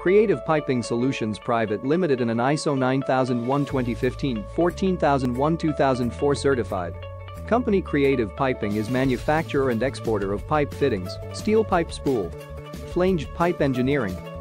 Creative Piping Solutions Private Limited and an ISO 9001 2015, 14001 2004 certified company. Creative Piping is manufacturer and exporter of pipe fittings, steel pipe spool, flanged pipe engineering,